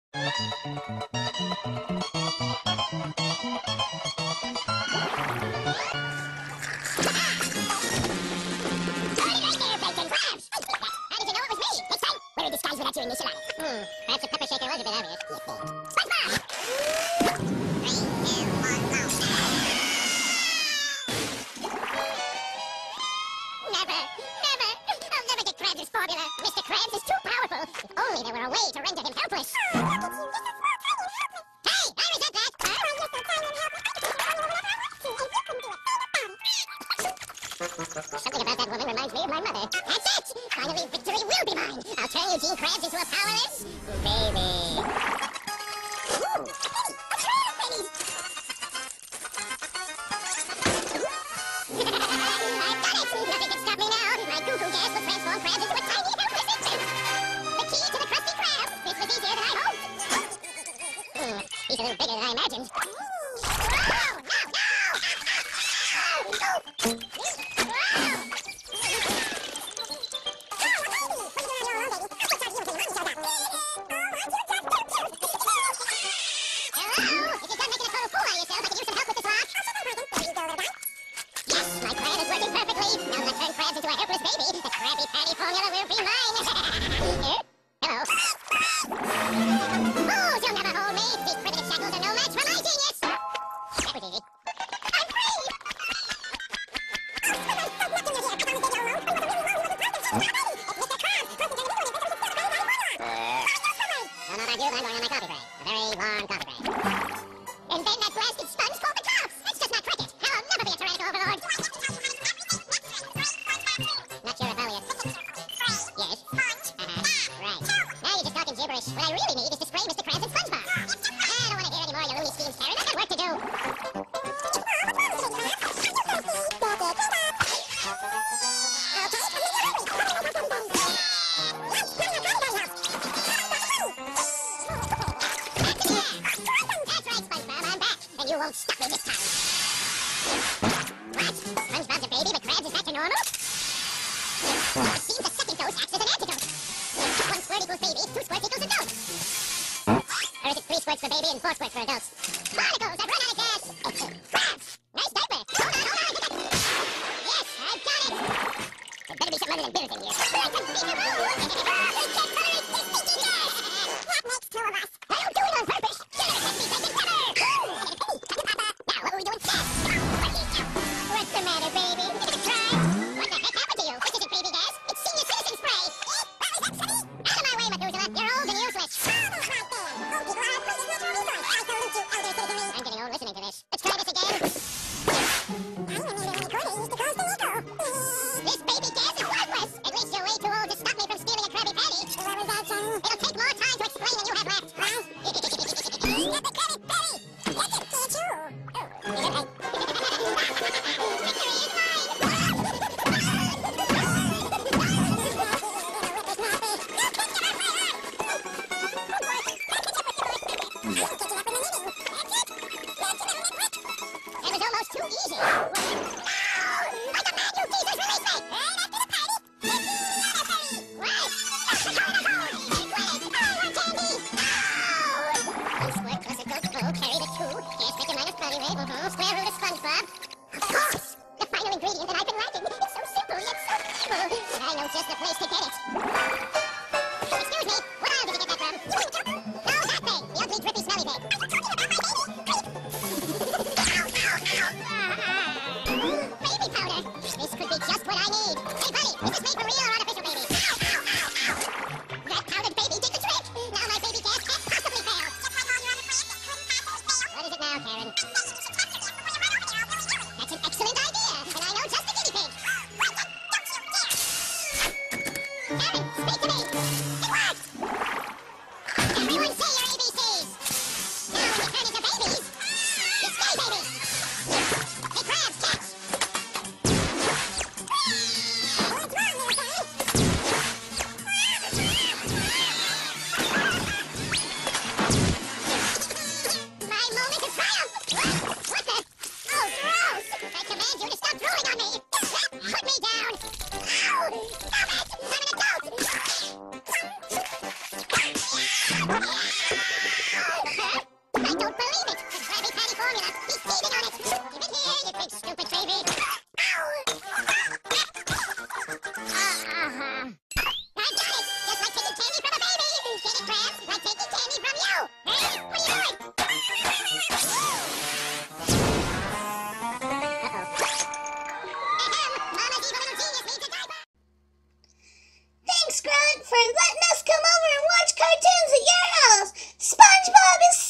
Perhaps a pepper shaker was a bit obvious. Never! I'll never get Krabs' formula! Mr. Krabs is too powerful! If only there were a way to render him helpless! Hey! I resent that! Something about that woman reminds me of my mother. That's it! Finally, victory will be mine! I'll turn Eugene Krabs into a powerless baby! Ooh! Babies! I've done it! Nothing can stop me now! My goo-goo gas will transform Krabs into a tiny, helpless infant! The key to the Krusty Krab! This was easier than I hoped! He's a little bigger than I imagined. Oh, no! What I really need is to spray Mr. Krabs and SpongeBob. I don't want to hear any more of your loony schemes, Karen. I've got work to do. That's right, SpongeBob. I'm back, and you won't stop me this time. What? SpongeBob's a baby, but Krabs is back to normal? It seems the second dose acts as an antidote. 1 squirt equals baby, 2 squirts equals adult. Or is it 3 squirts for baby and 4 squirts for adults? Barnacles, I've run out of gas! Krabs! Nice diaper! Hold on! Yes, I've got it! There better be something other than beers in here. I can see the room! We can't tolerate this stinky gas! What makes two of us? I don't do it on purpose! You'll never catch me taking cover! Now, what were we doing next? What's the matter, baby? Try? What the heck happened to you? This isn't baby gas! It's senior citizen spray! Out of my way, Methuselah! You're old and useless! I'm getting old listening to this. Let's try this again. This baby gas is worthless! At least you're way too old to stop me from stealing a Krabby Patty. It'll take more time to explain than you have left. Get the Krabby Patty! Get it, can't you? Victory is mine! That was almost too easy. No! I command you, Jesus, release me! Right after the party, give me another party! What? That's the code! Quick! Oh, more candy! No! 1 squirt plus adult full, carry the 2. Gas making minus body weight, square root of SpongeBob. Of course! The final ingredient that I've been lacking. It's so simple, yet so evil. I know just the place to get it. Excuse me, what aisle did you get that from? No, that thing! The ugly, drippy, smelly thing. I'm talking about my baby! Baby powder! This could be just what I need! Hey, buddy! Is this made for real or artificial, baby? That powdered baby did the trick! Now my baby gas can't possibly fail! What is it now, Karen? That's an excellent idea! And I know just the guinea pig! Karen, speak to me! It worked! Everyone say your ABCs! Now when you turn into babies, you stay babies! Hey, Krabs, catch! What's wrong, little guy? My moment of triumph! What the? Oh, gross! I command you to stop drooling on me! Put me down! Ow! Stop it! I'm an adult! for letting us come over and watch cartoons at your house. SpongeBob is